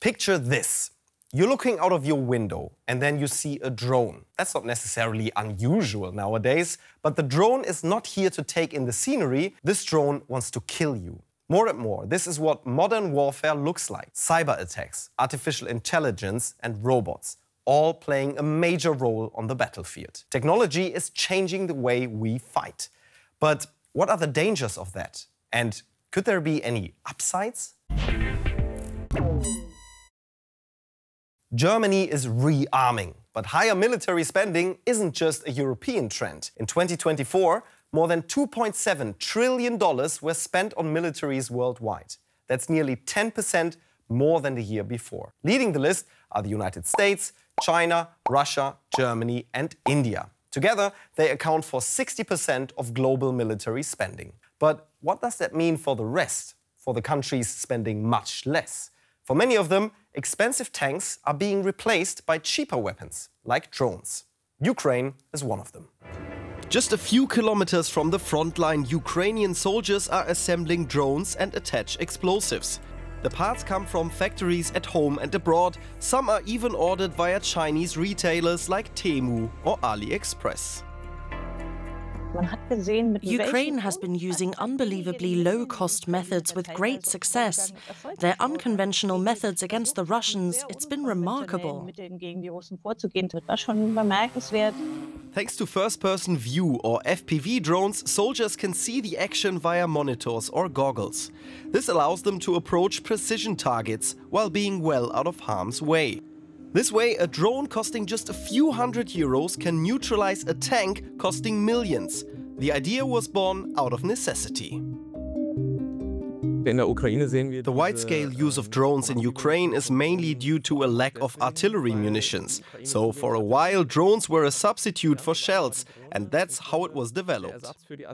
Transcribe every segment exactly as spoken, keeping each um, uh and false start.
Picture this. You're looking out of your window and then you see a drone. That's not necessarily unusual nowadays, but the drone is not here to take in the scenery. This drone wants to kill you. More and more, this is what modern warfare looks like. Cyber attacks, artificial intelligence and robots, all playing a major role on the battlefield. Technology is changing the way we fight. But what are the dangers of that? And could there be any upsides? Germany is rearming, but higher military spending isn't just a European trend. In twenty twenty-four, more than two point seven trillion dollars were spent on militaries worldwide. That's nearly ten percent more than the year before. Leading the list are the United States, China, Russia, Germany and India. Together, they account for sixty percent of global military spending. But what does that mean for the rest? For the countries spending much less? For many of them, expensive tanks are being replaced by cheaper weapons, like drones. Ukraine is one of them. Just a few kilometers from the front line, Ukrainian soldiers are assembling drones and attach explosives. The parts come from factories at home and abroad. Some are even ordered via Chinese retailers like Temu or AliExpress. Ukraine has been using unbelievably low-cost methods with great success. Their unconventional methods against the Russians, it's been remarkable. Thanks to first-person view or F P V drones, soldiers can see the action via monitors or goggles. This allows them to approach precision targets while being well out of harm's way. This way, a drone costing just a few hundred euros can neutralize a tank costing millions. The idea was born out of necessity. The wide-scale use of drones in Ukraine is mainly due to a lack of artillery munitions. So for a while, drones were a substitute for shells, and that's how it was developed.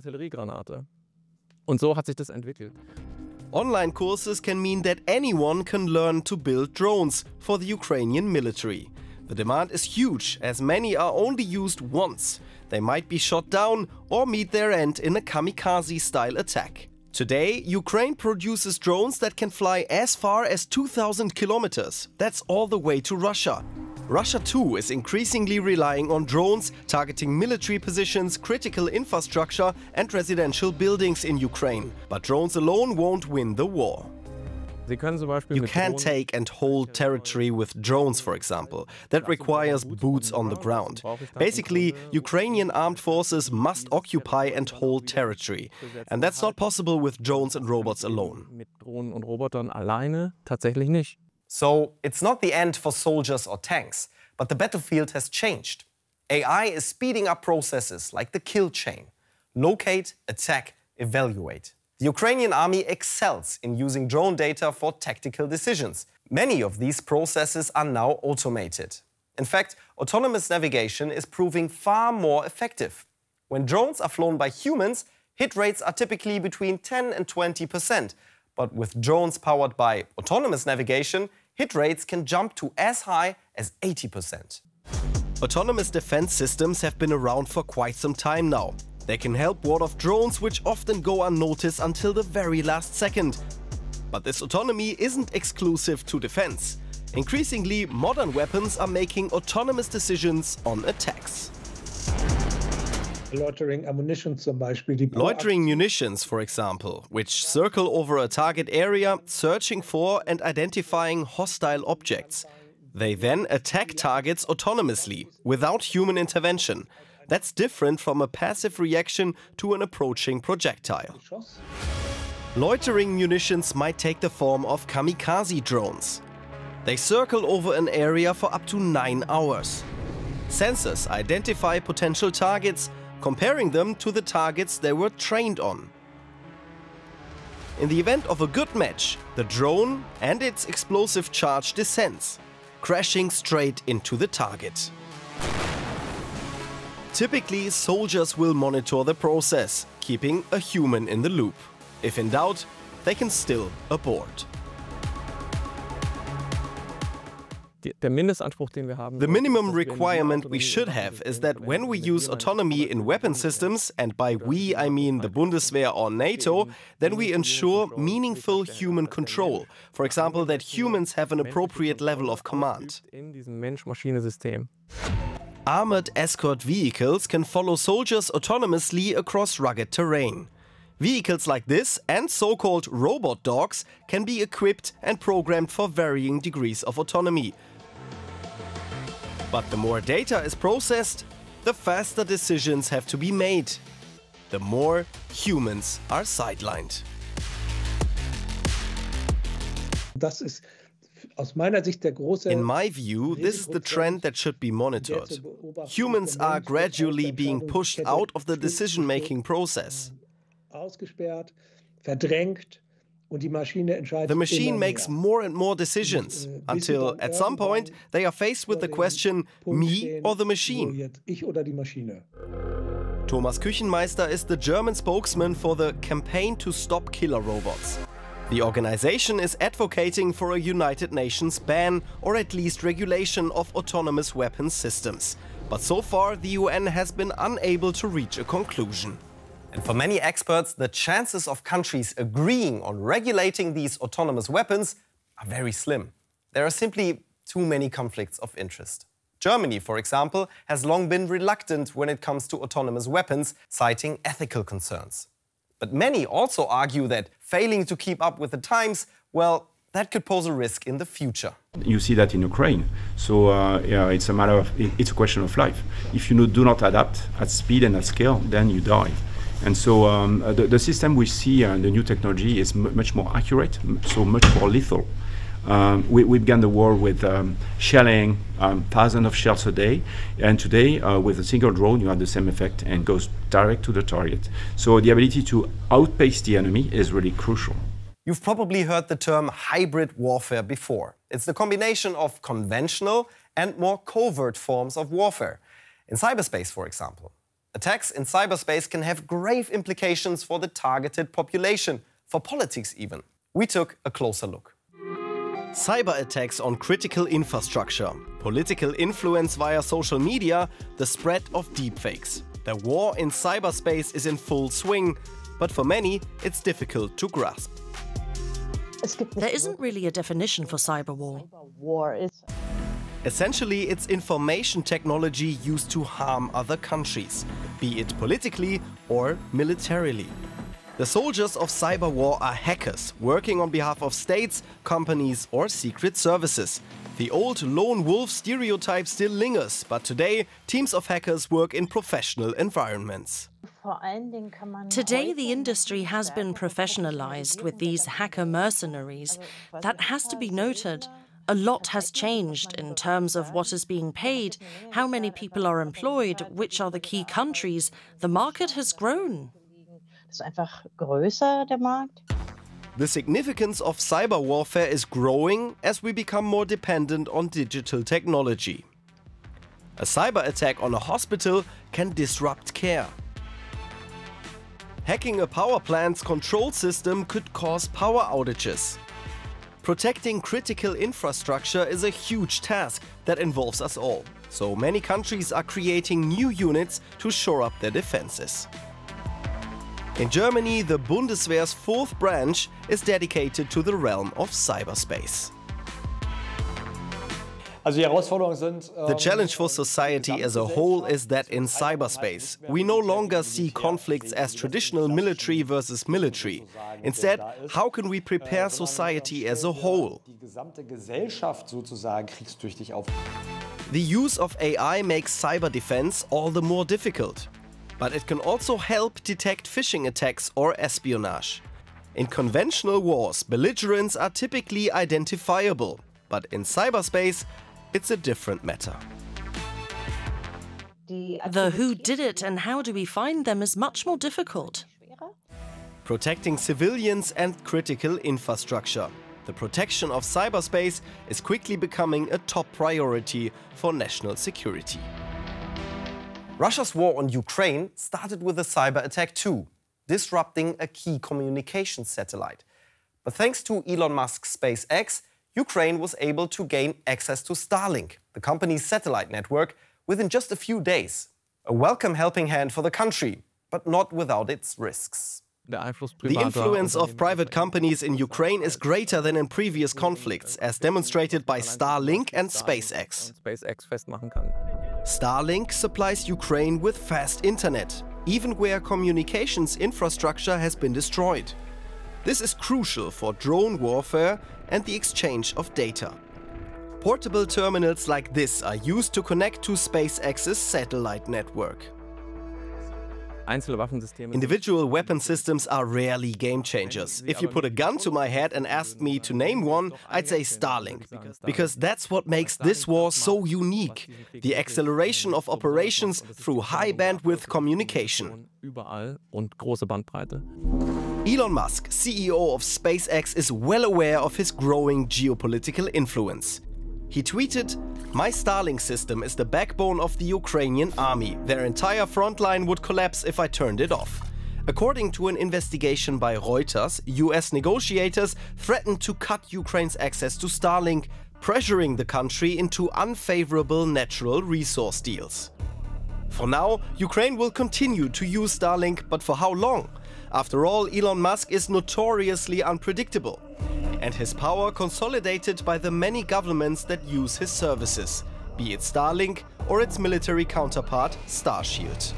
Online courses can mean that anyone can learn to build drones for the Ukrainian military. The demand is huge, as many are only used once. They might be shot down or meet their end in a kamikaze-style attack. Today, Ukraine produces drones that can fly as far as two thousand kilometers. That's all the way to Russia. Russia too is increasingly relying on drones, targeting military positions, critical infrastructure and residential buildings in Ukraine. But drones alone won't win the war. You can't take and hold territory with drones, for example. That requires boots on the ground. Basically, Ukrainian armed forces must occupy and hold territory. And that's not possible with drones and robots alone. So it's not the end for soldiers or tanks, but the battlefield has changed. A I is speeding up processes like the kill chain. Locate, attack, evaluate. The Ukrainian army excels in using drone data for tactical decisions. Many of these processes are now automated. In fact, autonomous navigation is proving far more effective. When drones are flown by humans, hit rates are typically between ten and twenty percent. But with drones powered by autonomous navigation, hit rates can jump to as high as eighty percent. Autonomous defense systems have been around for quite some time now. They can help ward off drones which often go unnoticed until the very last second. But this autonomy isn't exclusive to defense. Increasingly, modern weapons are making autonomous decisions on attacks. Loitering munitions, for example, which circle over a target area, searching for and identifying hostile objects. They then attack targets autonomously, without human intervention. That's different from a passive reaction to an approaching projectile. Loitering munitions might take the form of kamikaze drones. They circle over an area for up to nine hours. Sensors identify potential targets, comparing them to the targets they were trained on. In the event of a good match, the drone and its explosive charge descends, crashing straight into the target. Typically, soldiers will monitor the process, keeping a human in the loop. If in doubt, they can still abort. The minimum requirement we should have is that when we use autonomy in weapon systems, and by we I mean the Bundeswehr or NATO, then we ensure meaningful human control. For example, that humans have an appropriate level of command. Armored escort vehicles can follow soldiers autonomously across rugged terrain. Vehicles like this and so-called robot dogs can be equipped and programmed for varying degrees of autonomy. But the more data is processed, the faster decisions have to be made. The more humans are sidelined. In my view, this is the trend that should be monitored. Humans are gradually being pushed out of the decision-making process. The machine makes more and more decisions, until at some point they are faced with the question, me or the machine? Thomas Küchenmeister is the German spokesman for the Campaign to Stop Killer Robots. The organization is advocating for a United Nations ban or at least regulation of autonomous weapons systems. But so far the U N has been unable to reach a conclusion. And for many experts, the chances of countries agreeing on regulating these autonomous weapons are very slim. There are simply too many conflicts of interest. Germany, for example, has long been reluctant when it comes to autonomous weapons, citing ethical concerns. But many also argue that failing to keep up with the times, well, that could pose a risk in the future. You see that in Ukraine. So uh, yeah, it's a matter of, it's a question of life. If you do not adapt at speed and at scale, then you die. And so um, the, the system we see and uh, the new technology is m much more accurate, so much more lethal. Um, we, we began the war with um, shelling um, thousands of shells a day, and today uh, with a single drone you have the same effect and goes direct to the target. So the ability to outpace the enemy is really crucial. You've probably heard the term hybrid warfare before. It's the combination of conventional and more covert forms of warfare. In cyberspace, for example. Attacks in cyberspace can have grave implications for the targeted population, for politics even. We took a closer look. Cyber attacks on critical infrastructure, political influence via social media, the spread of deepfakes. The war in cyberspace is in full swing, but for many it's difficult to grasp. There isn't really a definition for cyber war. Essentially, it's information technology used to harm other countries, be it politically or militarily. The soldiers of cyber war are hackers, working on behalf of states, companies or secret services. The old lone wolf stereotype still lingers, but today teams of hackers work in professional environments. Today the industry has been professionalized with these hacker mercenaries. That has to be noted. A lot has changed in terms of what is being paid, how many people are employed, which are the key countries. The market has grown. The significance of cyber warfare is growing as we become more dependent on digital technology. A cyber attack on a hospital can disrupt care. Hacking a power plant's control system could cause power outages. Protecting critical infrastructure is a huge task that involves us all. So many countries are creating new units to shore up their defenses. In Germany, the Bundeswehr's fourth branch is dedicated to the realm of cyberspace. The challenge for society as a whole is that in cyberspace, we no longer see conflicts as traditional military versus military. Instead, how can we prepare society as a whole? The use of A I makes cyber defense all the more difficult. But it can also help detect phishing attacks or espionage. In conventional wars, belligerents are typically identifiable, but in cyberspace, it's a different matter. The who did it and how do we find them is much more difficult. Protecting civilians and critical infrastructure. The protection of cyberspace is quickly becoming a top priority for national security. Russia's war on Ukraine started with a cyber attack too, disrupting a key communications satellite. But thanks to Elon Musk's SpaceX, Ukraine was able to gain access to Starlink, the company's satellite network, within just a few days. A welcome helping hand for the country, but not without its risks. The influence of private companies in Ukraine is greater than in previous conflicts, as demonstrated by Starlink and SpaceX. Starlink supplies Ukraine with fast internet, even where communications infrastructure has been destroyed. This is crucial for drone warfare and the exchange of data. Portable terminals like this are used to connect to SpaceX's satellite network. Individual weapon systems are rarely game changers. If you put a gun to my head and asked me to name one, I'd say Starlink. Because that's what makes this war so unique. The acceleration of operations through high bandwidth communication. Elon Musk, C E O of SpaceX, is well aware of his growing geopolitical influence. He tweeted, "My Starlink system is the backbone of the Ukrainian army. Their entire front line would collapse if I turned it off." According to an investigation by Reuters, U S negotiators threatened to cut Ukraine's access to Starlink, pressuring the country into unfavorable natural resource deals. For now, Ukraine will continue to use Starlink, but for how long? After all, Elon Musk is notoriously unpredictable, and his power consolidated by the many governments that use his services, be it Starlink or its military counterpart, Starshield.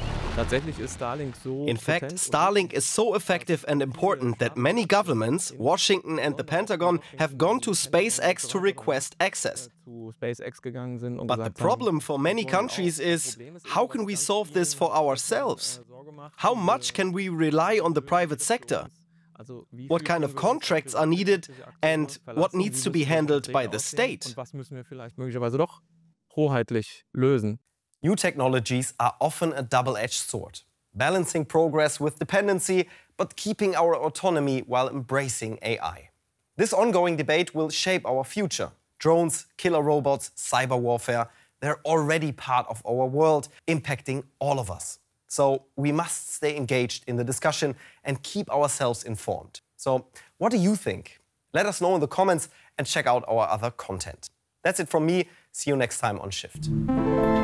In fact, Starlink is so effective and important that many governments, Washington and the Pentagon, have gone to SpaceX to request access. But the problem for many countries is, how can we solve this for ourselves? How much can we rely on the private sector? What kind of contracts are needed and what needs to be handled by the state? New technologies are often a double-edged sword, balancing progress with dependency, but keeping our autonomy while embracing A I. This ongoing debate will shape our future. Drones, killer robots, cyber warfare, they're already part of our world, impacting all of us. So we must stay engaged in the discussion and keep ourselves informed. So what do you think? Let us know in the comments and check out our other content. That's it from me. See you next time on Shift.